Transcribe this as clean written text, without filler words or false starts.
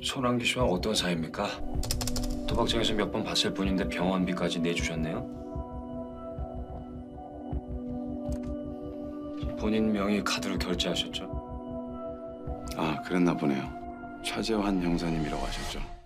손환기 씨와 어떤 사이입니까? 도박장에서 몇 번 봤을 뿐인데 병원비까지 내주셨네요? 본인 명의 카드로 결제하셨죠? 아, 그랬나 보네요. 차재환 형사님이라고 하셨죠?